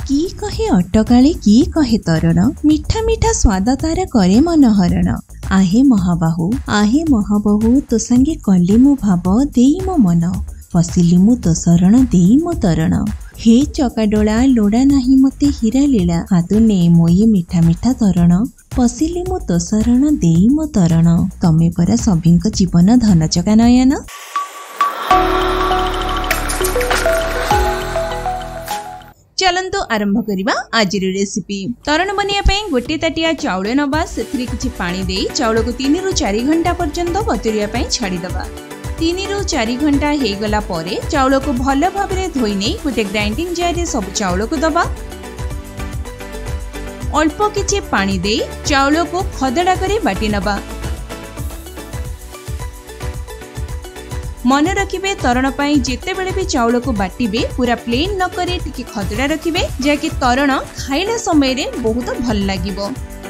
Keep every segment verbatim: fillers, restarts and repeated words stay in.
की कहे अटकाली की कहे तरण मीठा मीठा स्वाद तार करे मनहरण। आहे महाबाहु आहे महाबाहु तो संगे कली मु भाव देई मो मन पशिली मु तो शरण देई मो तरण। हे चकाडोला लोड़ा नाही मते हीरा लीला हातु ने मोई मीठा मीठा तरण पशिली मु तो शरण देई मो तरण। तमे परा सभिंक जीवन धन चका नयन। चलंतु आरंभ करिबा आज रेसिपी। तरण बनिया गोटे ताटिया चाउल नबा सेथिरे किछि पानी देई चाउल को तीन रु चार घंटा पर्यंत बतुरिया पई छाड़ी दबा। तीन रु चार घंटा हे गला परे चाउल को भल भाबरे धोई नै गोटे ग्राइंडिंग जार रे सब चाउल को दबा। अल्प किछि पानी देई चाउल को खदड़ा करे बाटी नबा। मन रखिबे तरण पाई जेते बेले भी चाउल को बाटिबे पूरा प्लेन न करे टिके खदड़ा रखिबे जाकि तरण खाइला समय रे बहुत भल लागिबो।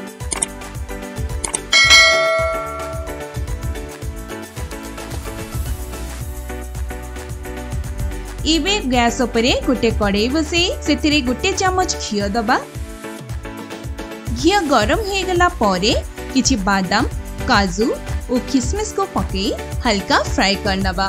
इबे गैस उपरे गोटे कड़ाई बसे सेथिरे गोटे चम्मच घियो दबा। घियो गरम हे गला परे किछि बादाम काजू और किशमिश को पके हल्का फ्राई करनबा।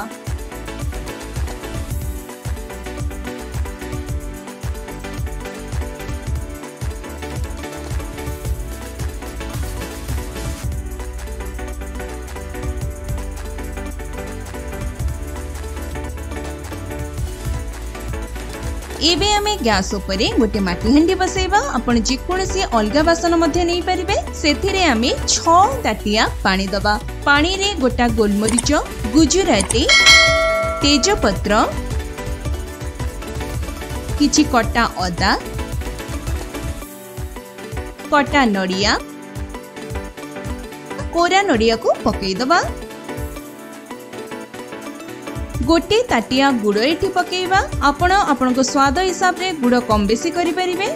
एबे आमे गैस उपरे गोटे माटी हांडी बसेबा। आपण जे कोनसी अलगा बासन मध्ये नै परिबे। सेथिरे आमे छ ताटिया पानी दबा। पानी रे गोटा गोलमरिच गुजराती तेजपत्र किछि कटा अदा कटा नड़िया कोरा नड़िया को पकेई दबा। गोटे ताटिया गुड़ एठी पकेइबा। आपण आपनको स्वाद हिसाब रे गुड़ कम बेसी करि परिबे।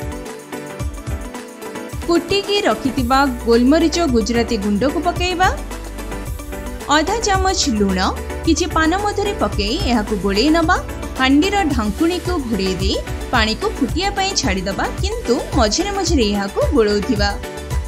कुटी की रखितिबा गोलमरिच गुजराती गुंड को पकेइबा। आधा चम्मच लूण किछि पान मधुरी पकेई एहा को गोळेई नबा। हांडीर ढांकुणी को घोड़ेई दे पानी को फुटिया पई छाड़ी दबा किंतु मझिरे मझिरे एहा को गोळौथिबा।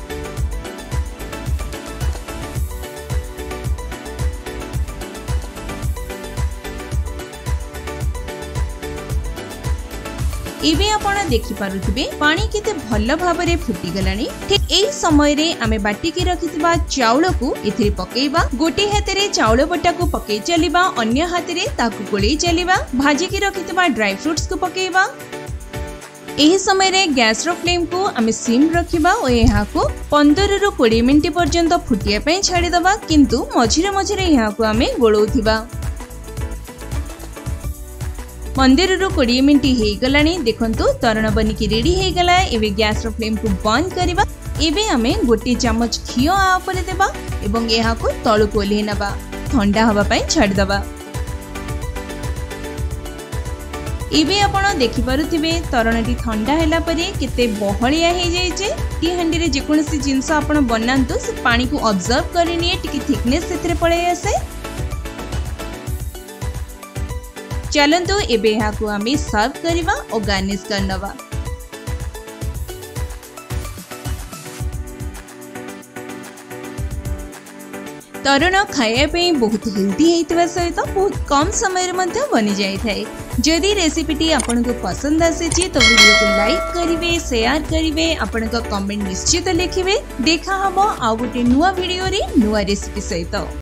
एबे आपण देखि पारुथिबे पानी केते भल भाबरे फुटी गलानी। ठीक एई समय रे आमे बाटी के रखितबा चाउल को एथिरे पकेइबा। गोटे हाथ रे चाउल बटा को पकेई चलीबा अन्य हाथ रे ताकु गोळेई चलीबा। भाजी के रखितबा ड्राई फ्रूट्स को पकेइबा। एही समय रे गैस रो फ्लेम को आमे सिम रखिबा ओ एहा को पंद्रह रु बीस मिनिट पर्यंत फुटिया पई छाड़ी दबा किंतु मझिरे मझिरे एहा को आमे गोळौथिबा। पंद्रह रु बीस मिनिट हे गलानी। देखंतु तरण बनिकी रेडी हे गला। एबे गैस रो फ्लेम को बंद करिबा। एबे आमे गोटे चम्मच घियो आ ऊपर देबा एवं एहा को तळु को ओल्हे नबा। ठंडा हवा पई छाड़ दबा। एबे आपण देखि पारुथिबे तरणटी ठंडा हैला परे केते बहळिया हे जायचे। टी हांडी रे जे कोनसी जिंस आपण बनांतु से पानी को ऑब्जर्व करिनिए टिके थिकनेस सेथरे पळे आसे। चलंतु एबे एहा को आमे सर्व करिबा और गार्निश करनबा। तरण खाया पे बहुत हेल्दी हेतिबा सहित बहुत कम समय मध्ये बनि जाय थाए। जदि रेसिपीटी आपनको पसंद आसेछि तो वीडियो को लाइक करिवे शेयर करिवे आपनको कमेंट निश्चित लिखिवे। देखा हबो आ गोटे नुवा वीडियो रे नुवा रेसिपी सहित।